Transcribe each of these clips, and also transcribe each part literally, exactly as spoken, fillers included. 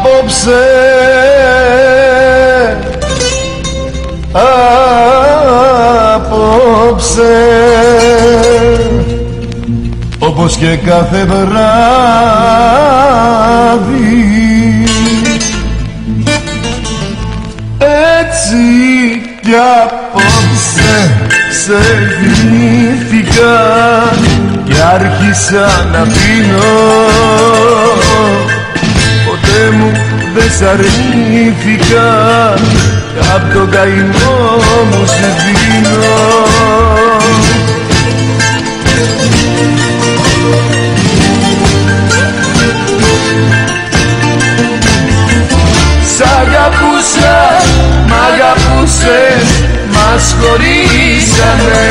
απόψε, απόψε, όπως και κάθε βράδυ, έτσι κι απόψε σε θυμήθηκα και άρχισα να πίνω. Ποτέ μου δεν σ' αρνήθηκα κι απ' τον καημό μου σε δίνω. Σ' αγαπούσα, μ' αγαπούσες, μας χωρίσαμε.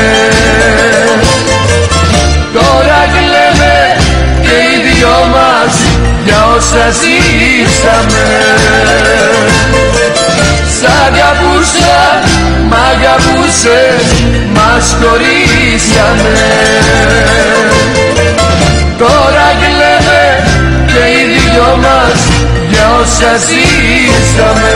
Τώρα κλαίμε και οι δυο μας για όσα ζήσαμε. Σ' αγαπούσα, μ' αγαπούσες, μας χωρίσαμε. Τώρα κλαίμε και οι δυο μας για όσα ζήσαμε.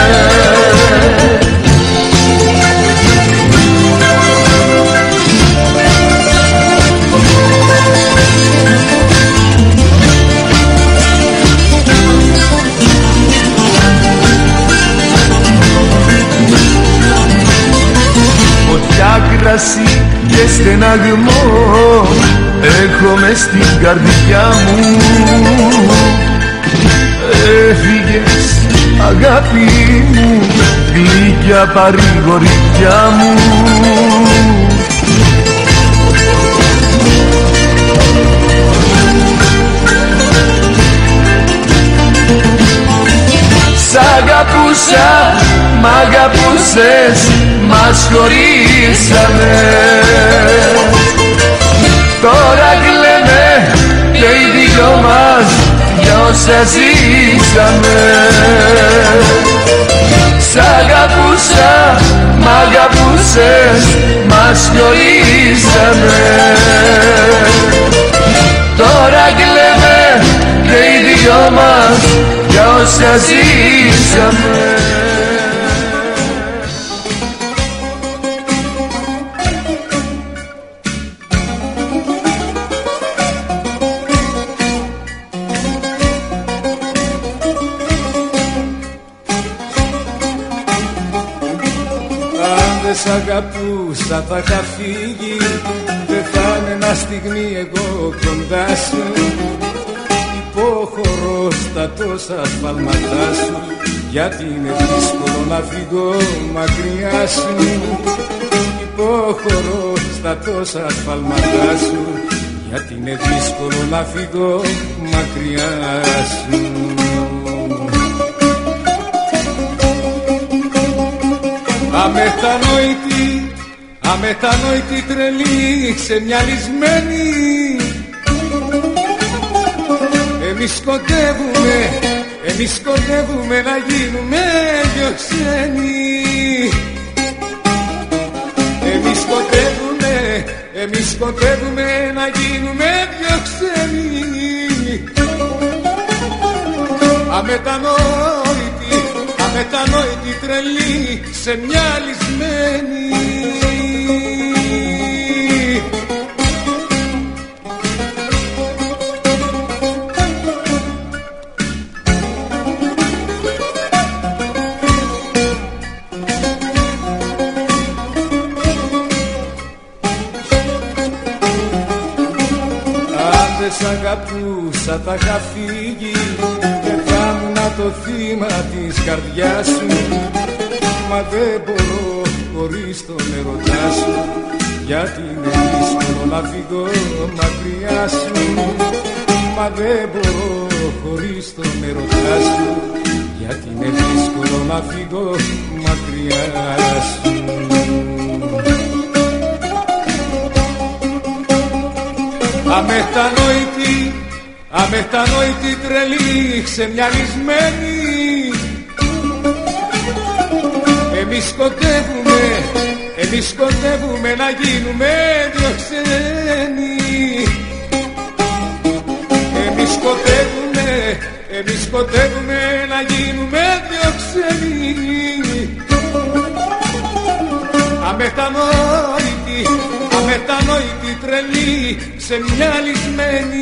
Φωτιά, κρασί και στεναγμό έχω μες στην καρδιά μου. Έφυγες αγάπη μου, γλυκιά παρηγοριά μου. Σ' αγαπούσα, μ' αγαπούσες, μας χωρίσαμε. Τώρα κλαίμε και οι δυο μας για όσα ζήσαμε. Σ' αγαπούσα, μ' αγαπούσες, μας χωρίσαμε. Τώρα κλαίμε και οι δυο μας για όσα ζήσαμε. Σ' αγαπούσα θα είχα φύγει, δεν θα είναι ένα στιγμή εγώ κοντά σου. Υποχωρώ στα τόσα σφάλματά σου, γιατί είναι δύσκολο να φύγω μακριά σου. Υποχωρώ στα τόσα σφάλματά σου, γιατί είναι δύσκολο να φύγω μακριά σου. Αμετανόητη, αμετανόητη τρελή, ξεμυαλισμένη. Εμείς σκοτεύουμε, εμείς σκοτεύουμε να γίνουμε δυο ξένοι. Εμείς σκοτεύουμε, εμείς σκοτεύουμε να γίνουμε δυο ξένοι. Αμετανόητη, αμετανόητη τρελή, ξεμυαλισμένη. Αν δεν σ' αγαπούσα θα είχα φύγει, δεν θα ήμουν το θύμα της καρδιάς σου. Μα δεν μπορώ χωρίς τον ερωτά σου, γιατί είναι δύσκολο να φύγω μακριά σου. Μα δεν μπορώ χωρίς τον ερωτά σου, γιατί είναι δύσκολο να φύγω μακριά σου. Αμετανόητη, αμετανόητη τρελή, ξεμυαλισμένη. Εμείς σκοτεύουμε, εμείς σκοτεύουμε να γίνουμε δυο ξένοι. Εμείς σκοτεύουμε, εμείς κοντεύουμε να γίνουμε δυο ξένοι, αμετανόητοι, αμετανόητοι τρελοί σε μια λυσμένη.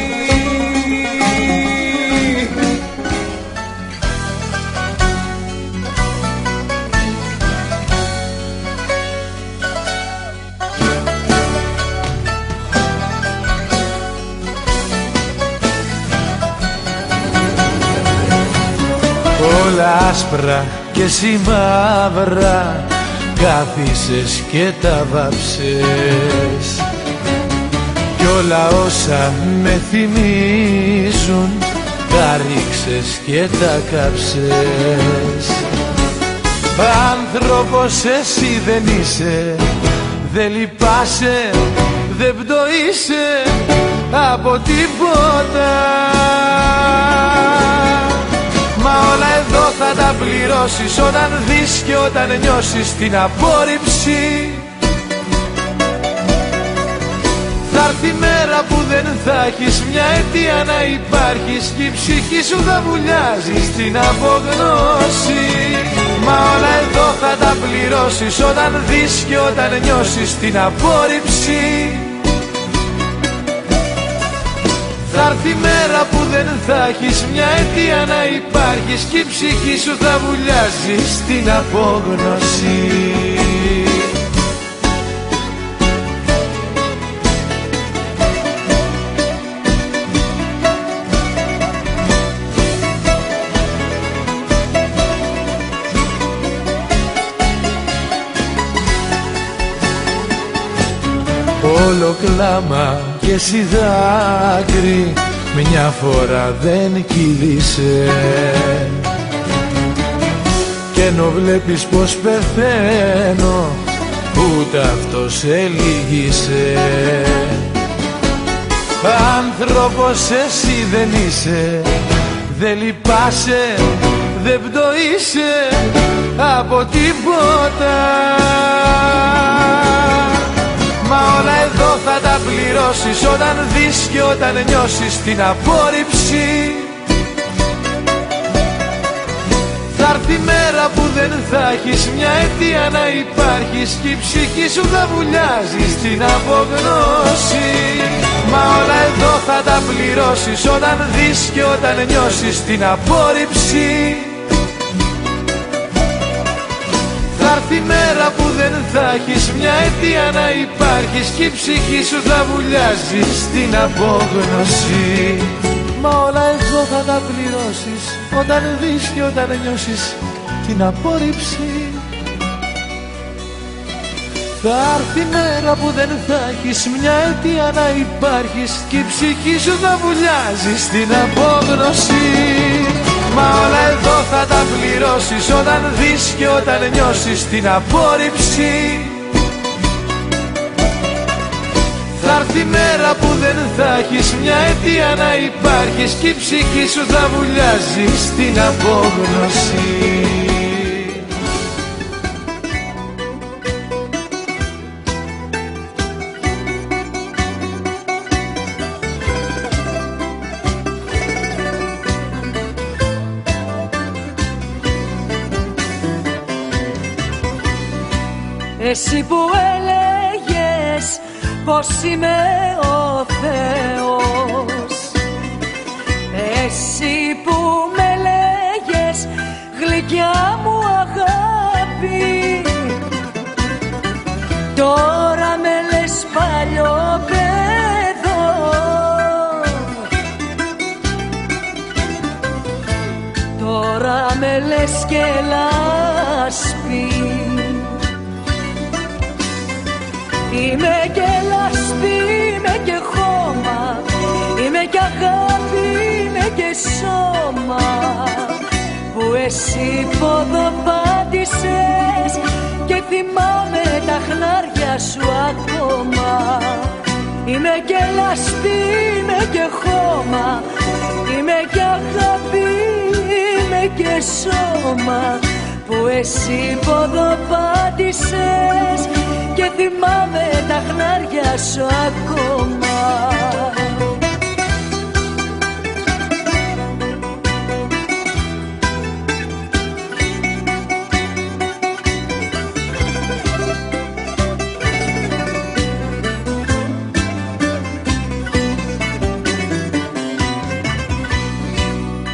Όλα άσπρα και εσύ μαύρα, κάθισες και τα βάψες, κι όλα όσα με θυμίζουν τα ρίξες και τα κάψες. Άνθρωπος εσύ δεν είσαι, δεν λυπάσαι, δεν πτωείσαι από τίποτα. Μα όλα εδώ θα τα πληρώσεις όταν δεις και όταν νιώσεις την απόρριψη. Θα έρθει η μέρα που δεν θα έχεις μια αιτία να υπάρχεις κι η ψυχή σου θα βουλιάζει στην απογνώση. Μα όλα εδώ θα τα πληρώσεις όταν δεις και όταν νιώσεις την απόρριψη. Θα έρθει η μέρα που δεν θα έχεις μια αιτία να υπάρχεις κι η ψυχή σου θα βουλιάζει στην απόγνωση. Όλο κλάμα και εσύ δάκρυ, μια φορά δεν κύλησε, κι ενώ βλέπεις πως πεθαίνω ούτε αυτό σε λύγησε. Άνθρωπος εσύ δεν είσαι, δεν λυπάσαι, δεν πτωείσαι από τίποτα. Μα όλα εδώ θα τα πληρώσεις όταν δεις και όταν νιώσεις την απόρριψη. Θα έρθει η μέρα που δεν θα έχεις μια αιτία να υπάρχεις κι η ψυχή σου θα βουλιάζει στην απογνώση. Μα όλα εδώ θα τα πληρώσεις όταν δεις και όταν νιώσεις την απόρριψη. Θα έρθει η μέρα που δεν θα έχεις μια αιτία να υπάρχεις κι η ψυχή σου θα βουλιάζει στην απόγνωση. Μα όλα εδώ θα τα πληρώσεις όταν δεις και όταν νιώσεις την απόρριψη. Θα έρθει η μέρα που δεν θα έχεις μια αιτία να υπάρχεις κι η ψυχή σου θα βουλιάζει στην απόγνωση. Μα όλα εδώ θα τα πληρώσεις όταν δεις και όταν νιώσεις την απόρριψη. Θα έρθει η μέρα που δεν θα έχεις μια αιτία να υπάρχεις κι η ψυχή σου θα βουλιάζει στην απόγνωση. Εσύ που έλεγες πως είμαι ο Θεός, εσύ που με λέγες γλυκιά μου αγάπη, τώρα με λες παλιό παιδό. Τώρα με λες και λάσπη. Είμαι και λάσπη, είμαι και χώμα, είμαι και αγάπη, είμαι και σώμα, που εσύ ποδοπάτησες και θυμάμαι τα χνάρια σου ακόμα. Είμαι και λάσπη, είμαι και χώμα, είμαι και αγάπη, είμαι και σώμα, που εσύ ποδοπάτησες και θυμάμαι τα χνάρια σου ακόμα.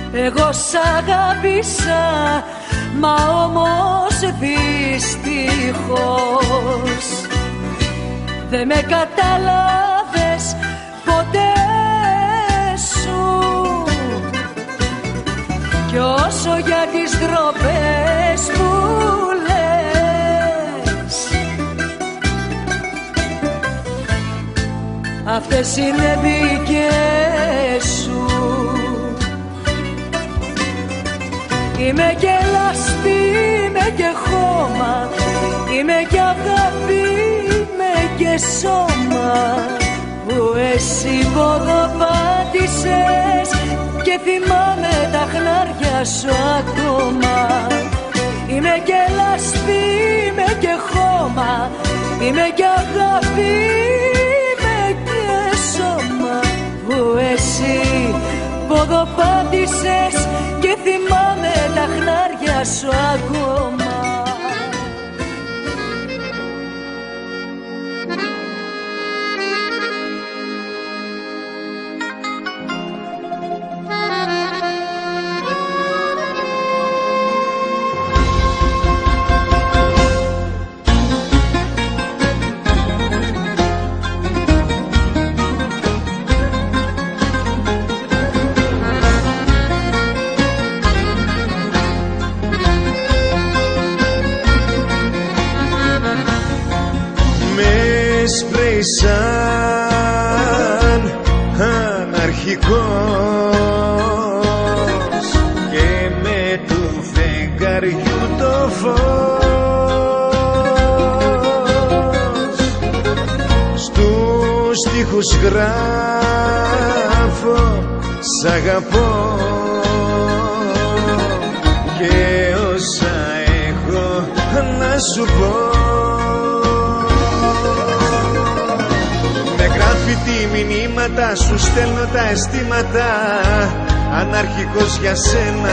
Εγώ σ' αγάπησα, μα όμως δυστυχώς δεν με κατάλαβες ποτέ σου. Κι όσο για τις ντροπές που λες, αυτές είναι δικές σου. Είμαι και λάσπη, είμαι και χώμα, είμαι και αγάπη, είμαι και σώμα, που εσύ ποδοπάτησες και θυμάμαι τα χνάρια σου ακόμα. Είμαι και λάσπη, είμαι και χώμα, είμαι και αγάπη, είμαι και σώμα, που εσύ ποδοπάτησες και θυμάμαι τα χνάρια σου ακόμα. Σαν αναρχικός και με του φεγγαριού το φως, στους στίχους γράφω σ' αγαπώ και όσα έχω να σου πω. Τι μηνύματα σου στέλνω τα αισθήματα, αναρχικός για σένα.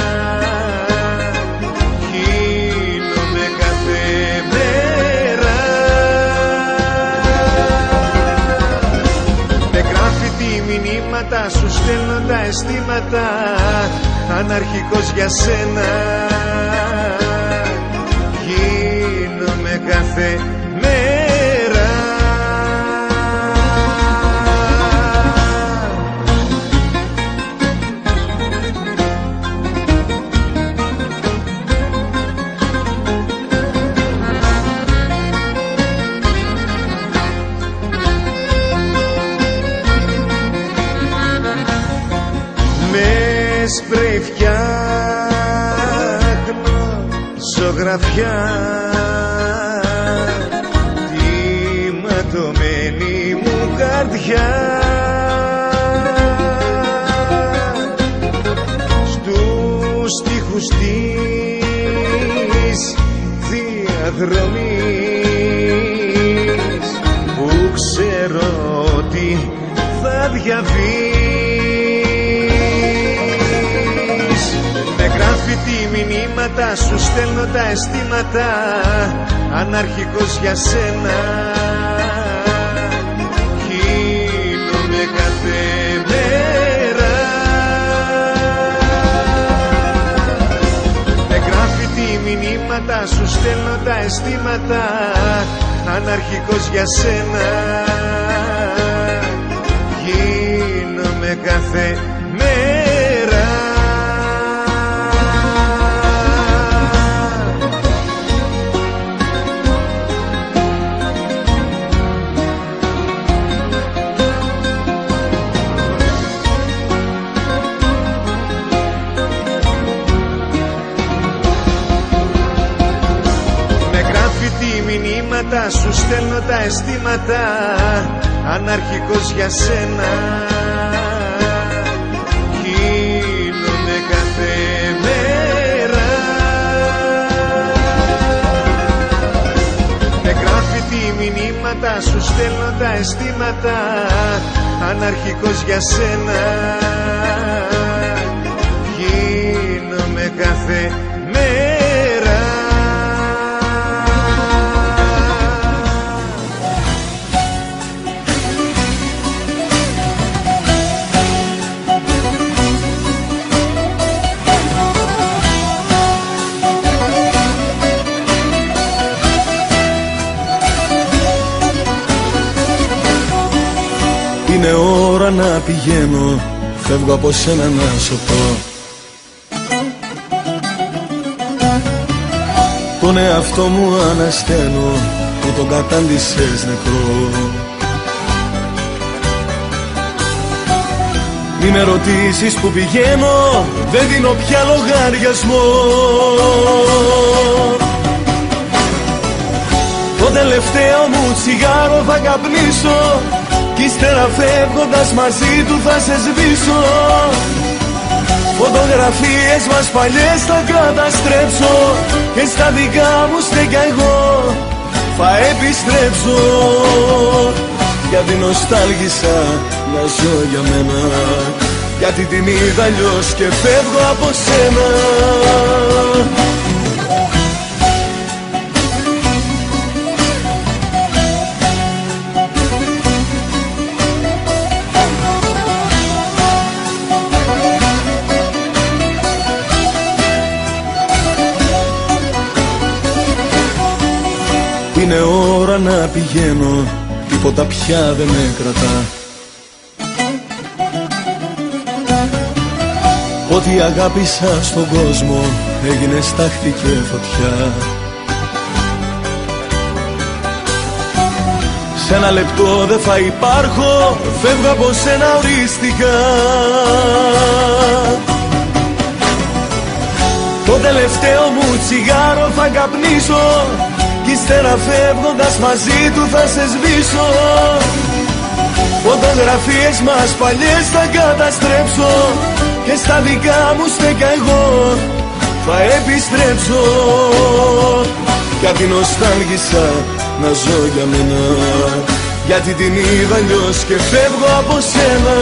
Γίνομαι κάθε μέρα. Με γράφητη μηνύματα σου στέλνω τα αισθήματα, αναρχικός για σένα. Γίνομαι κάθε μέρα. Σπρέι φτιάχνω ζωγραφιά, τη ματωμένη μου καρδιά, στους στίχους της διαδρομής που ξέρω ότι θα διαβεί. Τι μηνύματα σου στέλνω τα αισθήματα, αναρχικός για σένα. Γίνομαι κάθε μέρα. Με γράφητη μηνύματα σου στέλνω τα αισθήματα, αναρχικός για σένα. Γίνομαι κάθε μέρα. Μηνύματα σου στέλνω τα αισθήματα, αναρχικός για σένα. Γίνομαι κάθε μέρα. Με γράφητη μηνύματα σου στέλνω τα αισθήματα, αναρχικός για σένα. Γίνομαι κάθε μέρα. ώρα να πηγαίνω, φεύγω από σένα να σωθώ. Τον εαυτό μου ανασταίνω που τον κατάντησες νεκρό. Μη με ρωτήσεις που πηγαίνω, δεν δίνω πια λογαριασμό. Το τελευταίο μου τσιγάρο θα καπνίσω κι ύστερα φεύγοντας μαζί του θα σε σβήσω. Φωτογραφίες μας παλιές θα καταστρέψω και στα δικά μου στέκια εγώ θα επιστρέψω. Γιατί νοστάλγησα να ζω για μένα, γιατί την είδα αλλιώς και φεύγω από σένα. Είναι ώρα να πηγαίνω, τίποτα πια δεν με κρατά. Ό,τι αγάπησα στον κόσμο έγινε στάχτη και φωτιά. Σ' ένα λεπτό δεν θα υπάρχω, φεύγω από σένα οριστικά. Το τελευταίο μου τσιγάρο θα καπνίσω κι ύστερα φεύγοντας μαζί του θα σε σβήσω. Φωτογραφίες μας παλιές θα καταστρέψω και στα δικά μου στέκια εγώ θα επιστρέψω. Γιατί νοστάλγησα να ζω για μένα, γιατί την είδα αλλιώς και φεύγω από σένα.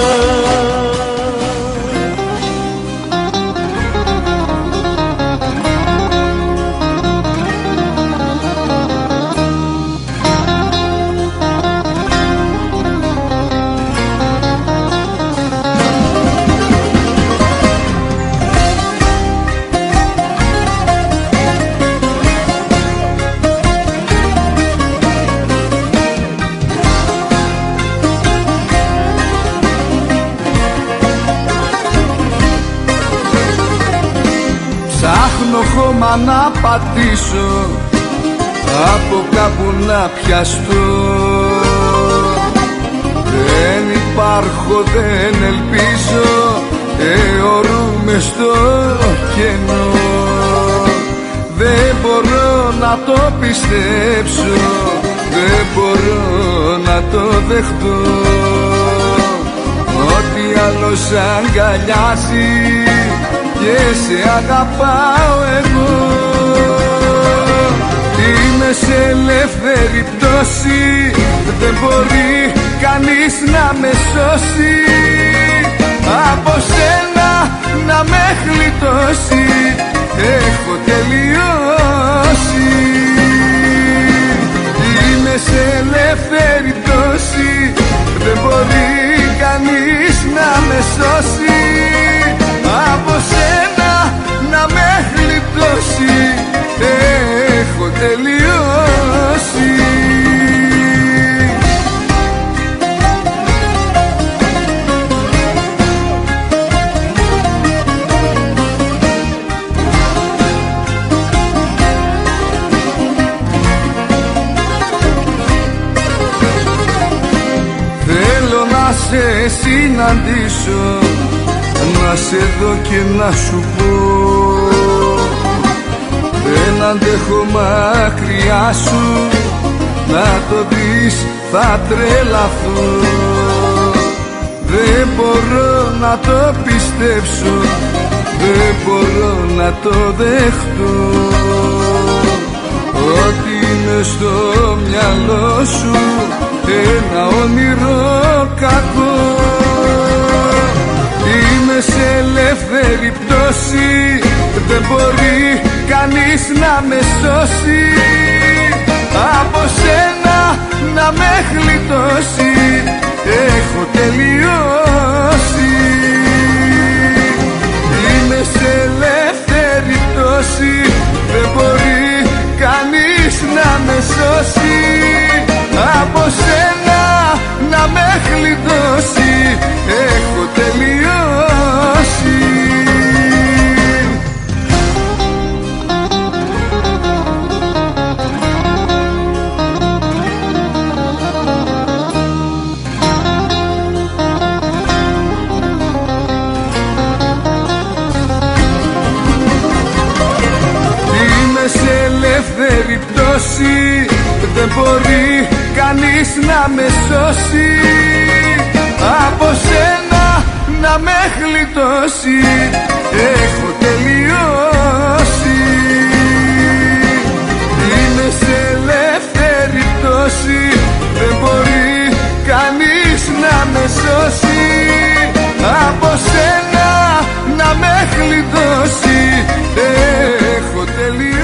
Ψάχνω χώμα να πατήσω, από κάπου να πιαστώ. Δεν υπάρχω, δεν ελπίζω, αιωρούμε στο κενό. Δεν μπορώ να το πιστέψω, δεν μπορώ να το δεχτώ. Ό,τι άλλος αγκαλιάζει και σε αγαπάω εγώ. Είμαι σε ελεύθερη πτώση, δεν μπορεί κανείς να με σώσει. Από σένα να με γλιτώσει, έχω τελειώσει. Είμαι σε ελεύθερη πτώση, δεν μπορεί κανείς να με σώσει. Από σένα να με γλιτώσει, έχω τελειώσει. Θέλω να σε συναντήσω, να σε δω και να σου πω, δεν αντέχω μακριά σου, να το δεις θα τρελαθώ. Δεν μπορώ να το πιστέψω, δεν μπορώ να το δεχτώ. Ό,τι είναι στο μυαλό σου, ένα όνειρο κακό. Είμαι σε ελεύθερη πτώση, δεν μπορεί κανείς να με σώσει. Από σένα να με γλιτώσει, έχω τελειώσει. Είμαι σε ελεύθερη πτώση, δεν μπορεί κανείς να με σώσει. Από σένα να με γλιτώσει, κλειδώσει, δεν μπορεί κανείς να με σώσει. Από σένα να με γλιτώσει, έχω τελειώσει. Είμαι σε ελεύθερη πτώση, δεν μπορεί κανείς να με σώσει. Από σένα να με γλιτώσει, έχω τελειώσει.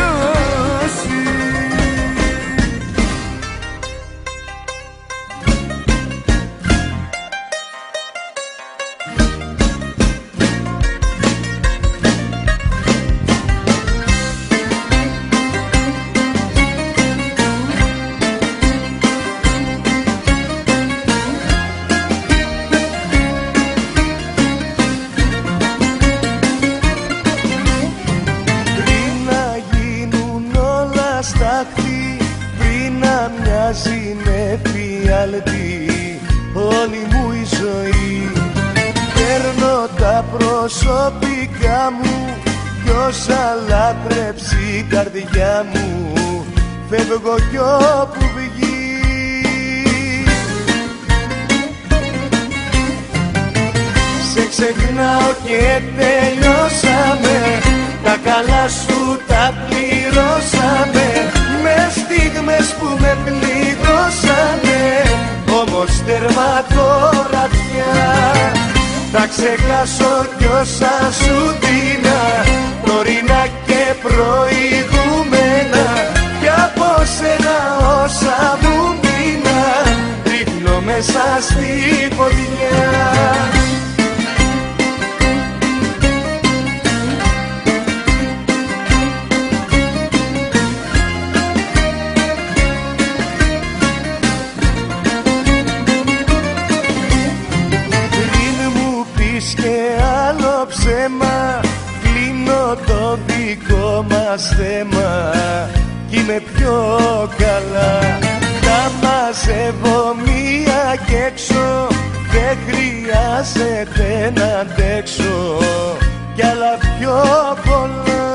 Όλη μου η ζωή παίρνω τα προσωπικά μου κι όσα λάτρεψει η καρδιά μου, φεύγω κι όπου βγει. Σε ξεχνάω και τελειώσαμε, τα καλά σου τα πληρώσαμε, με στιγμές που με πληγώσανε. Όμως τέρμα τώρα πια, θα ξεχάσω κι όσα σου δίνα, τωρινά και προηγούμενα, κι από σένα όσα μου μείνα, ρίχνω μέσα στη φωτιά. Κλείνω το δικό μας θέμα κι είμαι πιο καλά. Τα μαζεύω μία κι έξω, δεν χρειάζεται να αντέξω κι άλλα πιο πολλά.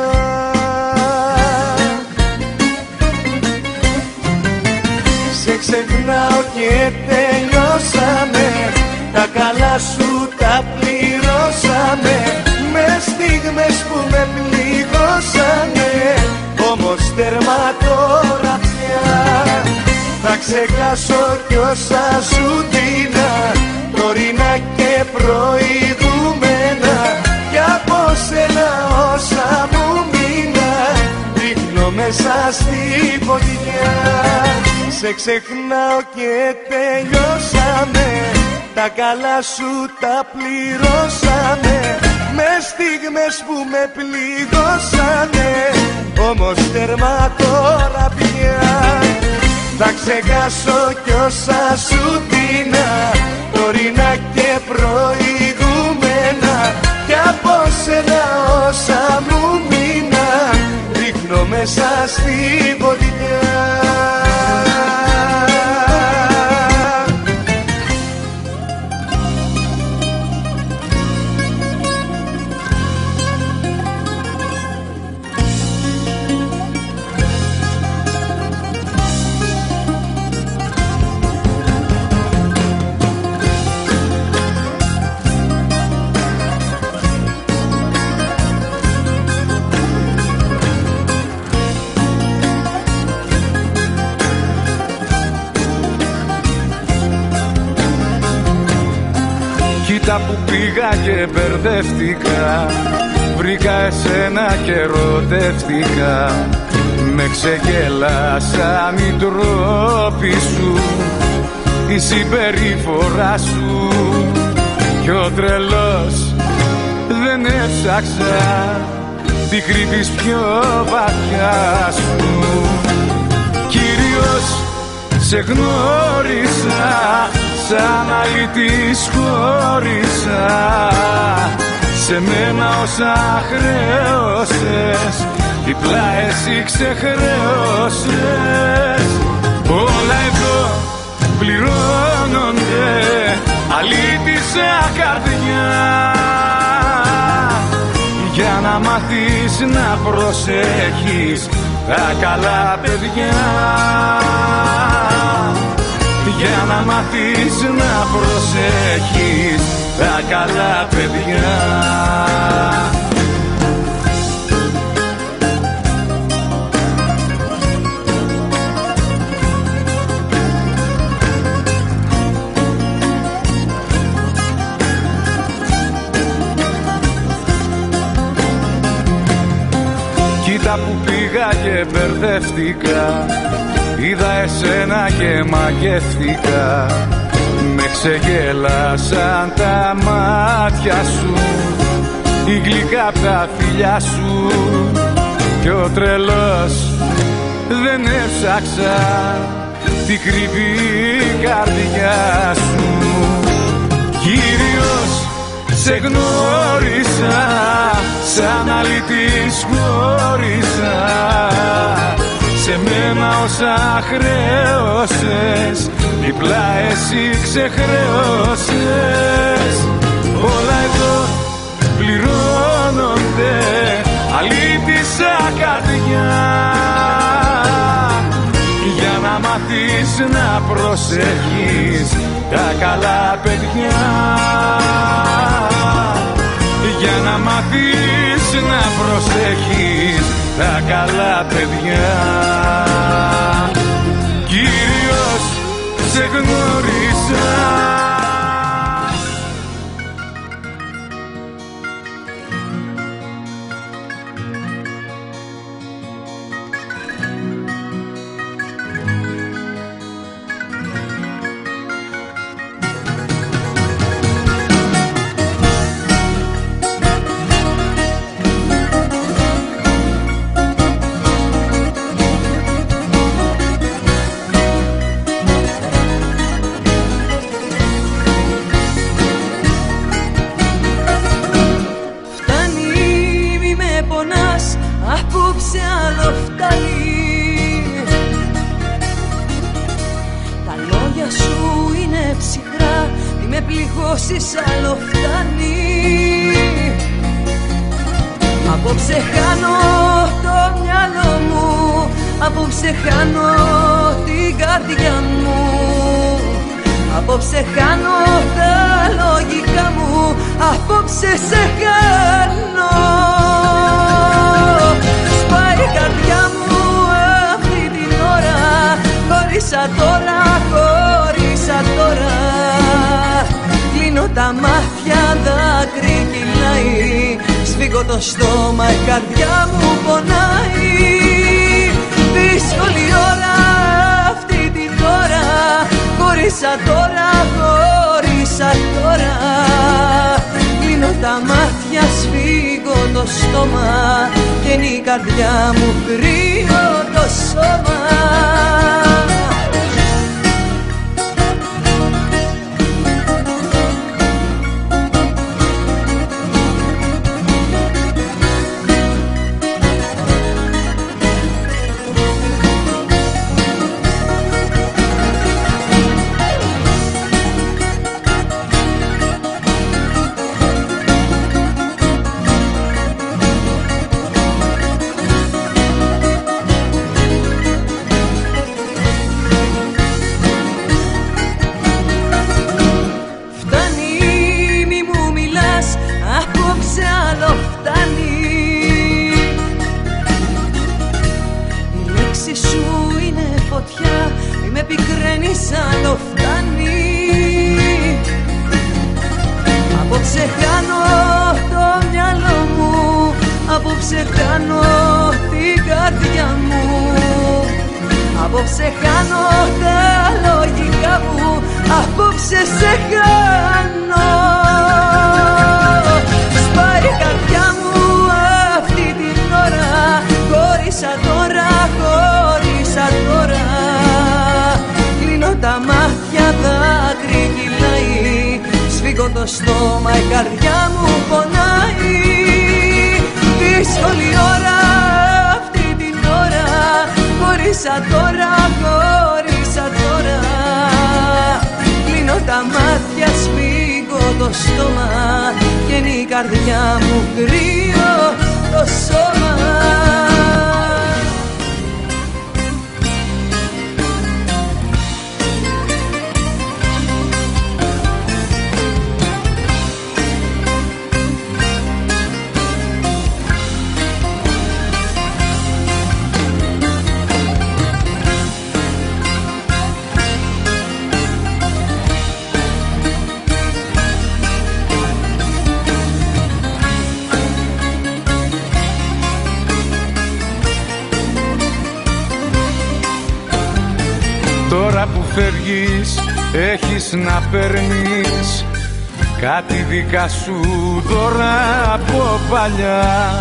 Σε ξεχνάω και τελειώσαμε, τα καλά σου τα πληρώσαμε, με στιγμές που με πληγώσανε. Όμως τέρμα τώρα πια, θα ξεχάσω κι όσα σου δίνα, τωρινά και προηγούμενα, κι από σένα όσα μου μείνα, ρίχνω μέσα στη φωτιά. Σε ξεχνάω και τελειώσαμε, τα καλά σου τα πληρώσαμε, με στιγμές που με πληγώσανε. Όμως τέρμα τώρα πια, θα ξεχάσω κι όσα σου δίνα, τωρινά και προηγούμενα, κι από σένα όσα μου μείνα, ρίχνω μέσα στη φωτιά. Κοίτα που πήγα και μπερδεύτηκα, βρήκα εσένα και ερωτεύτηκα. Με ξεγέλασαν οι τρόποι σου, η συμπεριφορά σου, κι ο τρελός δεν έψαξα τι κρύβεις πιο βαθιά σου. Κυρίως σε γνώρισα, σαν αλήτης χώρισα, σε μένα όσα χρέωσες, διπλά εσύ ξεχρέωσες. Όλα εδώ πληρώνονται, αλήτησα καρδιά, για να μάθεις να προσέχεις τα καλά παιδιά, για να μάθεις να προσέχεις τα καλά παιδιά. Κοίτα που πήγα και μπερδεύτηκα, είδα εσένα και μαγεύτηκα. Με ξεγέλασαν τα μάτια σου, η γλυκά απ' τα φιλιά σου. Κι ο τρελός δεν έψαξα την κρυβή καρδιά σου. Κύριος σε γνώρισα, σαν αλήτης χώρισα. Σε μένα όσα χρέωσες, διπλά εσύ ξεχρέωσες. Όλα εδώ πληρώνονται, αλήτησα καρδιά, για να μάθεις να προσέχεις τα καλά παιδιά, για να μάθεις να προσέχεις τα καλά παιδιά. Κύριος σε γνώρισα. Άλλο φτάνει. Απόψε χάνω το μυαλό μου, απόψε χάνω την καρδιά μου. Απόψε χάνω τα λογικά μου, απόψε σε χάνω. Σπάει η καρδιά μου αυτή την ώρα, χωρίσα τώρα, χωρίσα τώρα. Κλείνω τα μάτια, δάκρυ κυλάει, σφίγγω το στόμα, η καρδιά μου πονάει. Δύσκολη ώρα αυτή την ώρα, χωρίσα τώρα, χωρίσα τώρα. Κλείνω τα μάτια, σφίγγω το στόμα, και είναι η καρδιά μου κρύο το σώμα. Άλλο φτάνει. Απόψε χάνω το μυαλό μου, απόψε χάνω την καρδιά μου. Απόψε χάνω τα λογικά μου, απόψε σε χάνω. Σπάει η καρδιά μου αυτή την ώρα, χωρίσα τώρα, χωρίσα τώρα. Τα μάτια, δάκρυ κυλάει, σφίγγω το στόμα, η καρδιά μου πονάει. Δύσκολη ώρα αυτή την ώρα, χωρίσα τώρα, χωρίσα τώρα. Κλείνω τα μάτια, σφίγγω το στόμα, και είναι η καρδιά μου κρύο το σώμα. Τώρα που φεύγεις έχεις να παίρνεις κάτι δικά σου δώρα από παλιά.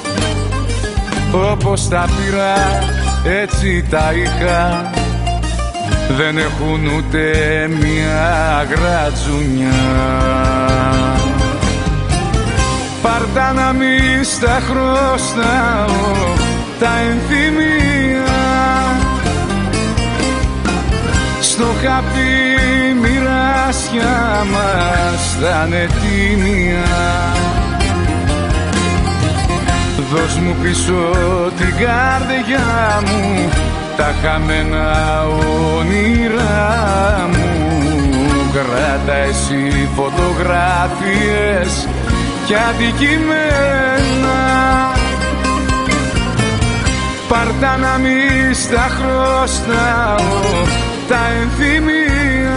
Όπως τα πήρα έτσι τα είχα, δεν έχουν ούτε μια γρατζουνιά. Πάρτα να μη στα χρωστάω τα ενθυμία, στο χαπί μοιράσια μας τα νετήμια. Δώσ' μου πίσω την καρδιά μου, τα χαμένα όνειρά μου. Κράτα εσύ φωτογραφίες και αντικείμενα, πάρτα να μη στα χρωστάω τα ενθυμία.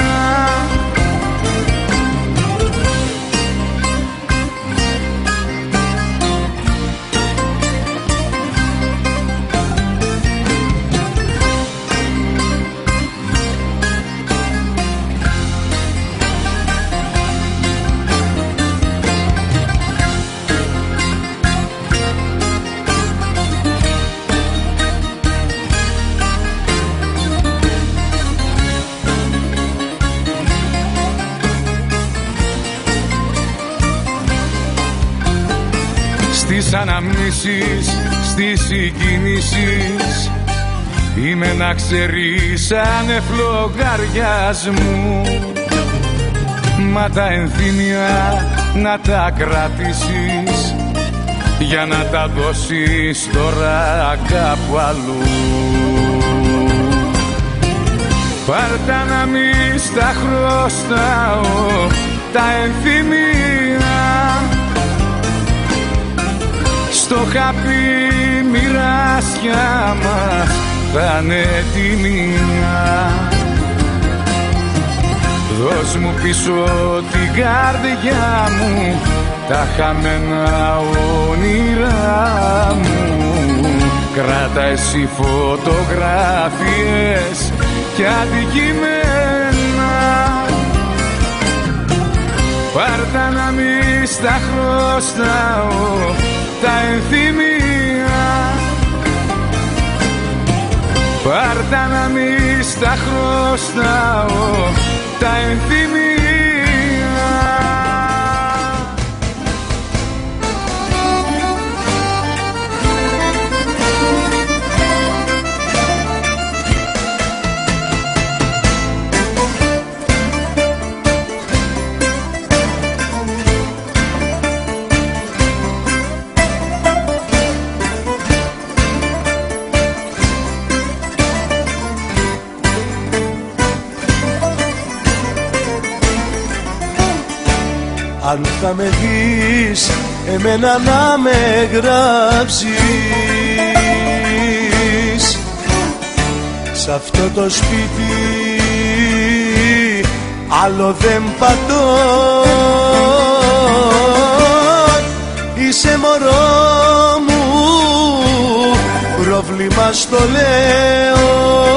Στις αναμνήσεις, στις συγκινήσεις, είμαι να ξέρεις ανεφλογαριασμού. Μα τα ενθύμια να τα κρατήσεις, για να τα δώσεις τώρα κάπου αλλού. Πάρτα να μη στα χρωστάω τα ενθύμια, στο χαπί μοιράσια μας θα είναι τιμία. Δώσ' μου πίσω την καρδιά μου, τα χαμένα όνειρά μου. Κράτα εσύ φωτογραφίες και αντικείμενα, πάρτα να μη στα χρωστάω τα ενθυμία, πάρτα να μη στα χρωστάω τα ενθυμία. Αν θα με δεις εμένα να με γράψεις σ' αυτό το σπίτι, άλλο δεν πατώ. Είσαι μωρό μου, πρόβλημα στο λέω,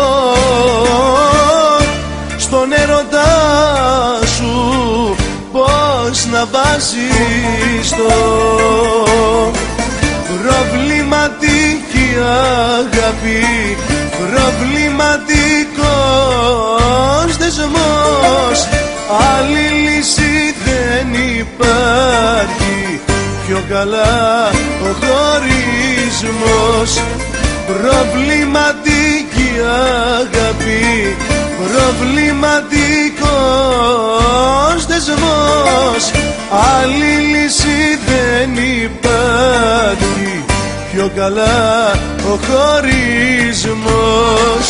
στον έρωτα σου πώς να βάζεις το. Προβληματική αγάπη, προβληματικός δεσμός, άλλη λύση δεν υπάρχει, πιο καλά ο χωρισμός. Προβληματική αγάπη, προβληματικός δεσμός, άλλη λύση δεν υπάρχει, πιο καλά ο χωρισμός.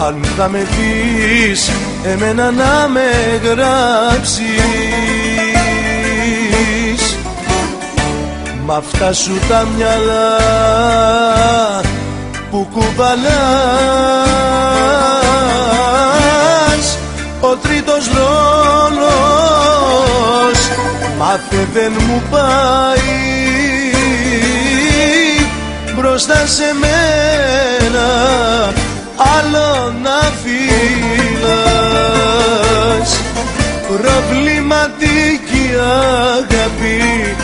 αν θα με δεις εμένα να με γράψεις. Μ' αυτά σου τα μυαλά που κουβαλάς, ο τρίτος ρόλος μάθε δεν μου πάει. Μπροστά σε μένα άλλο να φύλας. Προβληματική αγάπη,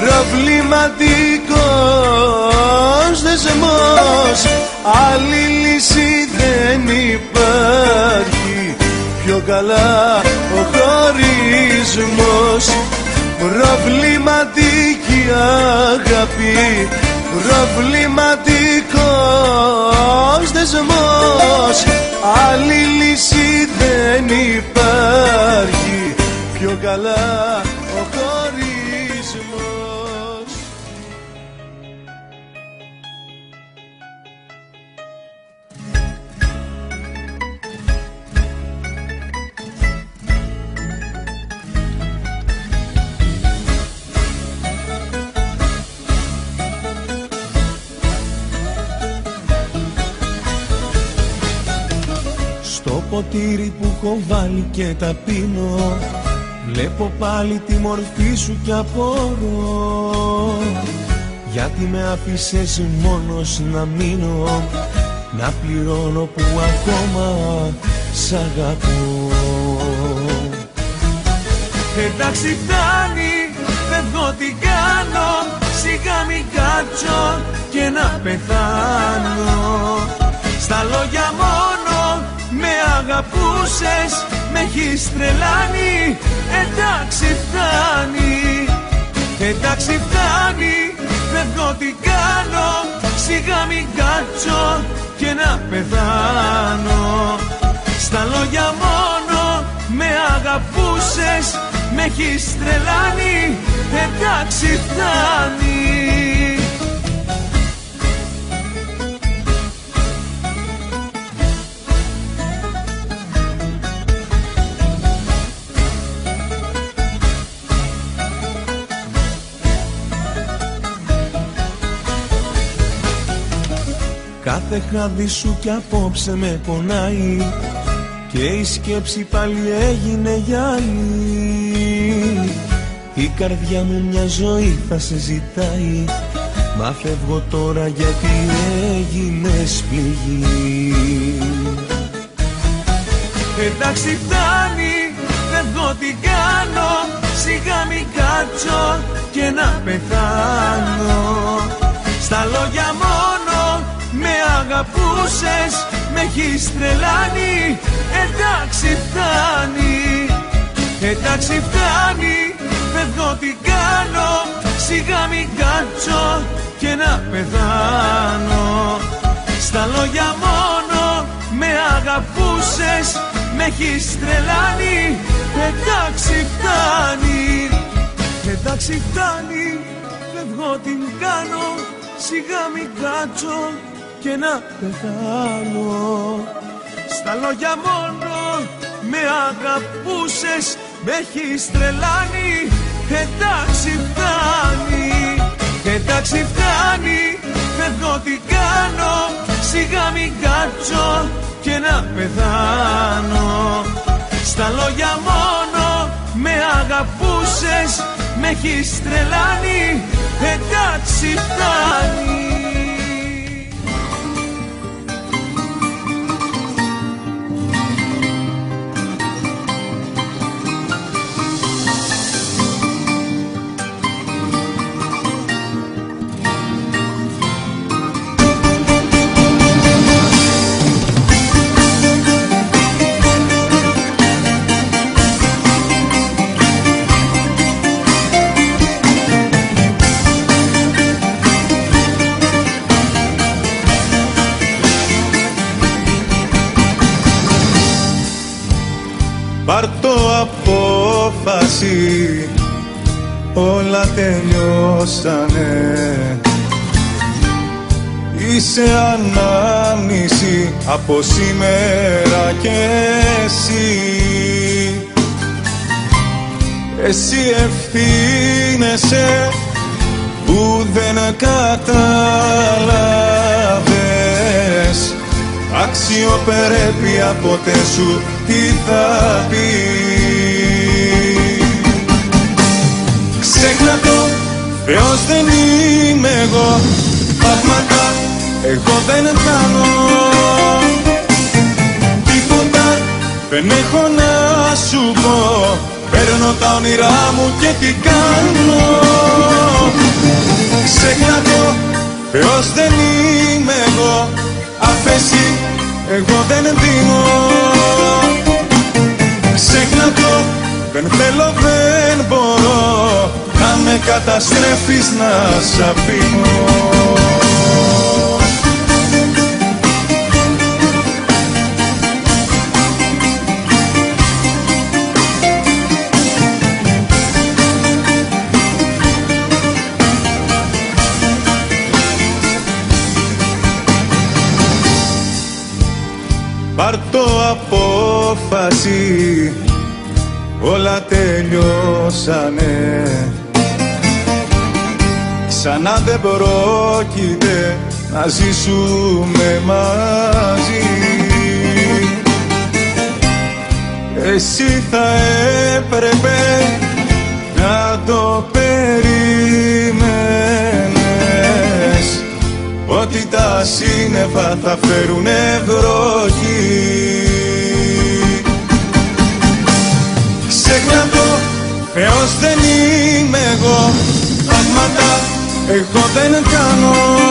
προβληματικός δεσμός, άλλη λύση δεν υπάρχει, πιο καλά ο χωρισμός. Προβληματική αγάπη, προβληματικός δεσμός, άλλη λύση δεν υπάρχει, πιο καλά ο χωρισμός. Στο ποτήρι που έχω βάλει και τα πίνω, βλέπω πάλι τη μορφή σου κι απορώ. Γιατί με άφησες μόνος να μείνω, να πληρώνω που ακόμα σ' αγαπώ. Εντάξει φτάνει, φεύγω τι κάνω, σιγά μην κάτσω και να πεθάνω. Στα λόγια μόνο με αγαπούσες, με έχεις τρελάνει. Εντάξει φτάνει, εντάξει φτάνει, φεύγω τι κάνω, σιγά μην κάτσω και να πεθάνω. Στα λόγια μόνο με αγαπούσες, με έχεις τρελάνει. Εντάξει φτάνει. Κάθε χάδι σου κι απόψε με πονάει, και η σκέψη πάλι έγινε γυαλί. Η καρδιά μου μια ζωή θα σε ζητάει, μα φεύγω τώρα γιατί έγινες πληγή. Εντάξει φτάνει, φεύγω τι κάνω, σιγά μην κάτσω και να πεθάνω. Στα λόγια μόνο με αγαπούσες, με έχεις τρελάνει. Εντάξει φτάνει, εντάξει φτάνει, φεύγω τι κάνω, σιγά μην κάτσω και να πεθάνω. Στα λόγια μόνο με αγαπούσες, με έχεις τρελάνει. Εντάξει φτάνει, εντάξει φτάνει, φεύγω τι κάνω, σιγά μην κάτσω και να πεθάνω. Στα λόγια μόνο με αγαπούσες, με έχεις τρελάνει. Εντάξει φτάνει, εντάξει φτάνει, φεύγω τι κάνω, σιγά μην κάτσω και να πεθάνω. Στα λόγια μόνο με αγαπούσες, με έχεις τρελάνει. Εντάξει φτάνει. Πάρ' το απόφαση, όλα τελειώσανε. Είσαι ανάμνηση από σήμερα κι εσύ. Εσύ ευθύνεσαι που δεν κατάλαβες, αξιοπρέπεια ποτέ σου τι θα πει. Ξέχνα το, Θεός δεν είμαι εγώ, θαύματα εγώ δεν κάνω, τίποτα δεν έχω να σου πω, παίρνω τα όνειρά μου και τι κάνω. Ξέχνα το, Θεός δεν είμαι εγώ, αφέση εγώ δεν δίνω. Ξέχνα το, δεν θέλω δεν μπορώ, να με καταστρέφεις να σ' αφήνω. Πάρ' το απόφαση, όλα τελειώσανε, ξανά δεν πρόκειται να ζήσουμε μαζί. Εσύ θα έπρεπε να το περίμενες, ότι τα σύννεφα θα φέρουνε βροχή. Ξέχνα το, Θεός δεν είμαι εγώ, θαύματα εγώ δεν κάνω,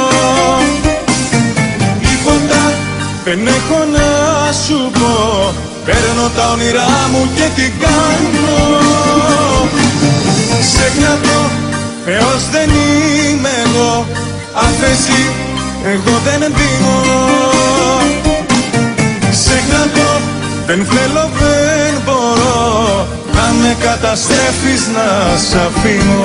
τίποτα δεν έχω να σου πω, παίρνω τα όνειρά μου και τι κάνω. Ξέχνα το, Θεός δεν είμαι εγώ, αφέση εγώ δεν δίνω. Ξέχνα το, δεν θέλω δεν μπορώ, να με καταστρέφεις να σ' αφήνω.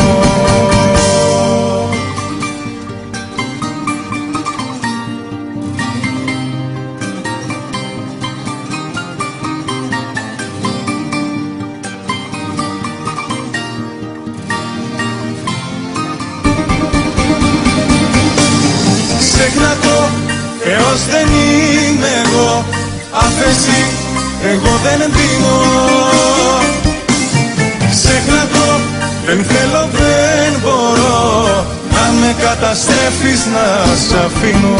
Ξέχνα το, Θεός δεν είμαι εγώ, αφέση εγώ δεν δίνω. Ξέχνα το, δεν θέλω δεν μπορώ, να με καταστρέφεις να σ' αφήνω.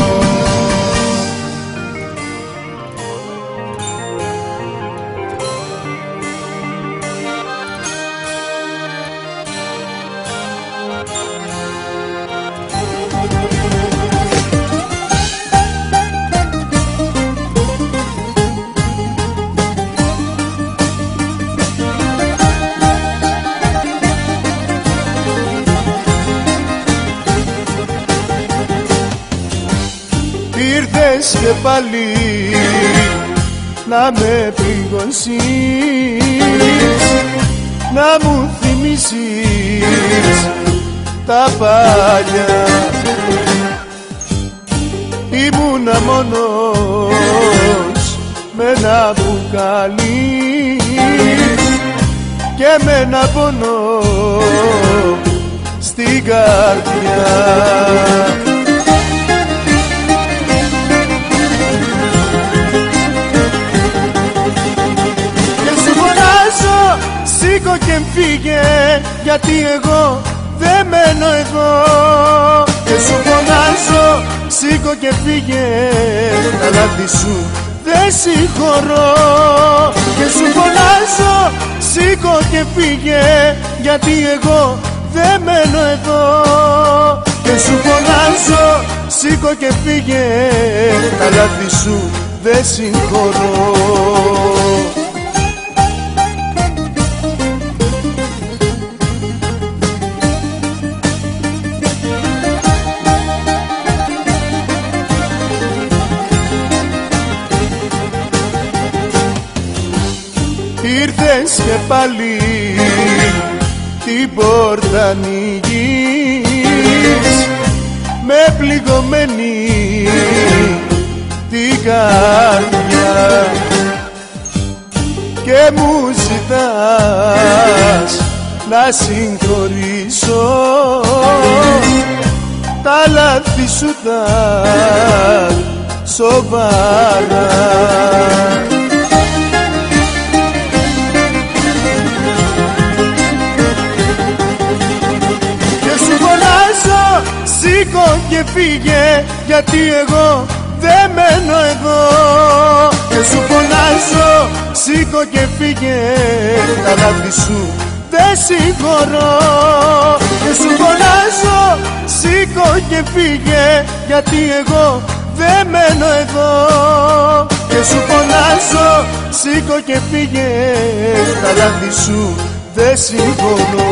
Ήρθες και πάλι να με πληγώσεις, να μου θυμίσεις τα παλιά. Ήμουνα μόνος με ένα μπουκάλι και με ένα πόνο στην καρδιά. Σήκω και φύγε, γιατί εγώ δεν μένω εδώ. Και σου φωνάζω, σήκω και φύγε, τα λάθη σου δεν συγχωρώ. Και σου φωνάζω, σήκω και φύγε, γιατί εγώ δεν μένω εδώ. Και σου φωνάζω, σήκω και φύγε, τα λάθη σου δεν συγχωρώ. Ήρθες και πάλι την πόρτα ανοίγεις, με πληγωμένη την καρδιά και μου ζητάς να συγχωρήσω τα λάθη σου τα σοβαρά. Και σου φωνάζω σήκω και φύγε, γιατί εγώ δεν μένω εδώ. Και σου φωνάζω σήκω και φύγε, τα λάθη σου δεν συγχωρώ. Και σου φωνάζω σήκω και φύγε, γιατί εγώ δεν μένω εδώ. Και σου φωνάζω σήκω και φύγε, τα λάθη σου δεν συγχωρώ.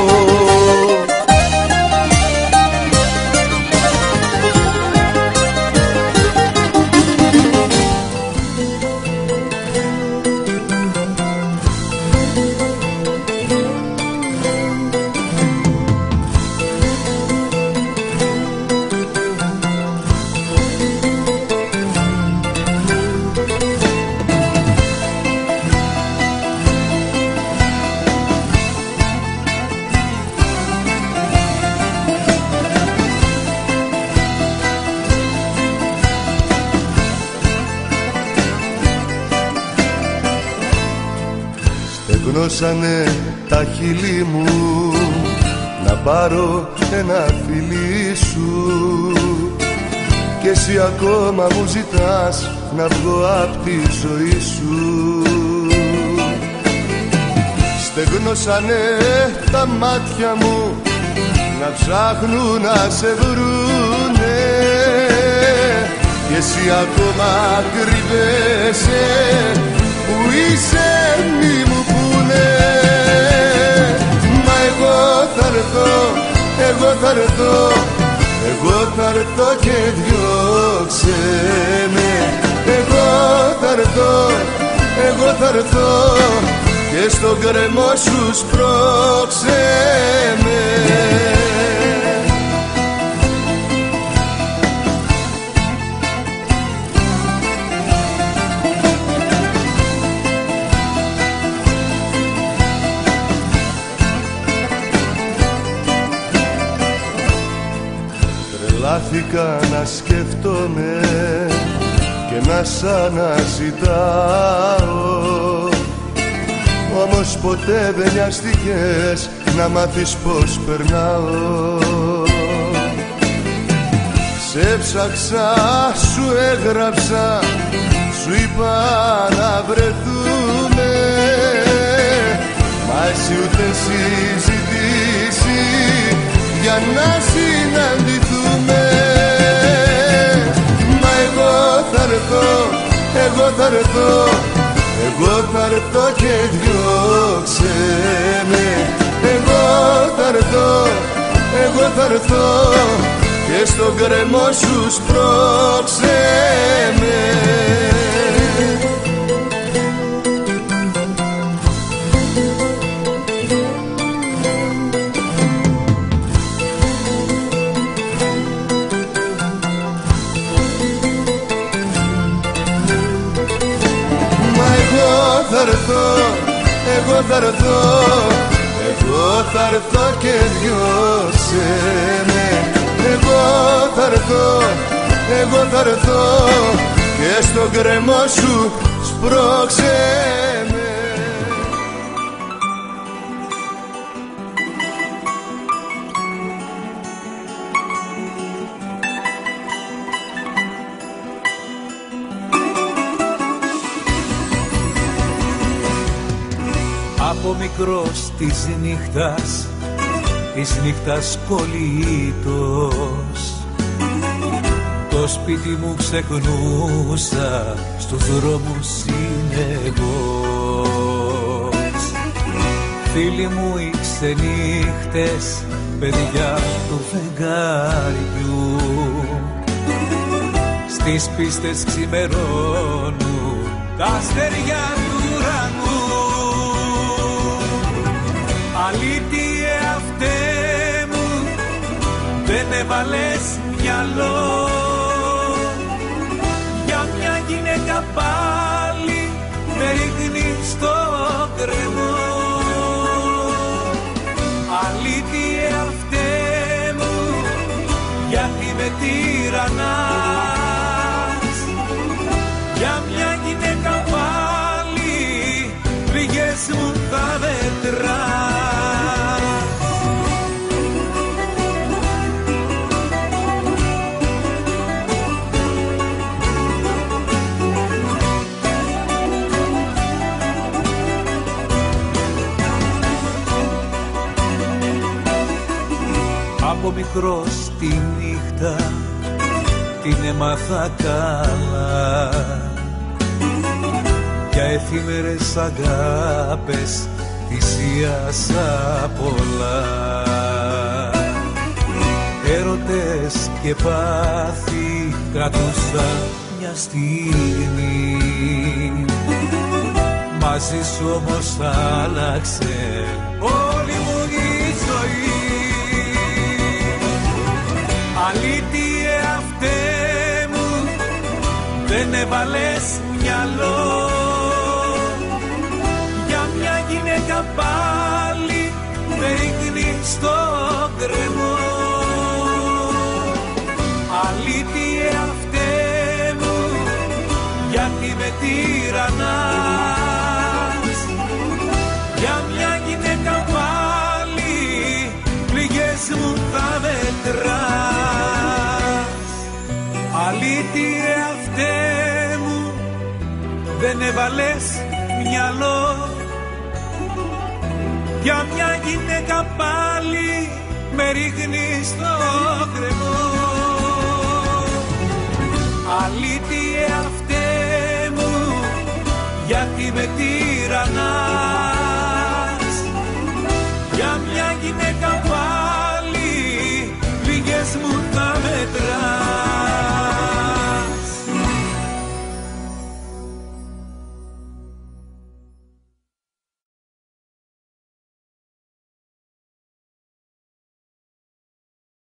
Στεγνώσανε τα χείλη μου να πάρω ένα φιλί σου, και εσύ ακόμα μου ζητάς να βγω απ' τη ζωή σου. Στεγνώσανε τα μάτια μου να ψάχνουν να σε βρουνε, και εσύ ακόμα κρύβεσαι, που είσαι μη μου πούνε. Μα εγώ θα έρθω, εγώ θα έρθω, εγώ θα έρθω και διώξε με. Εγώ θα έρθω, εγώ θα έρθω, και στον γκρεμό σου σπρώξε με. Τρελάθηκα να σκέφτομαι και να σ' αναζητάω, όμως ποτέ δεν νοιάστηκες να μάθεις πως περνάω. Σε ψάξα, σου έγραψα, σου είπα να βρεθούμε, μα εσύ ούτε συζητήσει για να συναντηθούμε. Μα εγώ θα έρθω, εγώ θα έρθω, εγώ θα έρθω και διώξε με. Εγώ θα έρθω, εγώ θα έρθω, και στον γκρεμό σου σπρώξε με. Θα έρθω, εγώ θα έρθω, εγώ θα έρθω και διώξε με. Εγώ θα έρθω, εγώ θα έρθω, και στον γκρεμό σου σπρώξε με. Από μικρός της νύχτας, της νύχτας κολλήτος, το σπίτι μου ξεχνούσα, στους δρόμους συνεχώς. Φίλοι μου οι ξενύχτες, παιδιά του φεγγαριού, στις πίστες ξημερώνουν τα αστέρια του ουρανού. Αλήτιε αυτέ μου, δεν έβαλες μυαλό, για γυναίκα πάλι με ρίχνει στο κρεμό. Αλήθεια φταί μου γιατί με τυραννάς. Για μια γυναίκα πάλι πληγές μου θα μετράς. Από μικρός τη νύχτα την έμαθα καλά, για εφήμερες αγάπες θυσίασα πολλά. Έρωτες και πάθη κρατούσα μια στιγμή, μαζί σου όμως άλλαξε όλη μου η ζωή. Αλήθεια φταί μου, δεν έβαλες μυαλό. Για μια γυναίκα πάλι με ρίχνει στο κρεμό. Αλήθεια φταί μου, γιατί με τυραννάς. Για μια γυναίκα πάλι πληγές μου θα μετράς. Αλήθεια φταί μου, δεν έβαλες μυαλό. Για μια γυναίκα πάλι με ρίχνει στο κρεμό. Αλήθεια φταί μου, γιατί με τυραννάς. Για μια γυναίκα πάλι πληγές μου θα μετράς.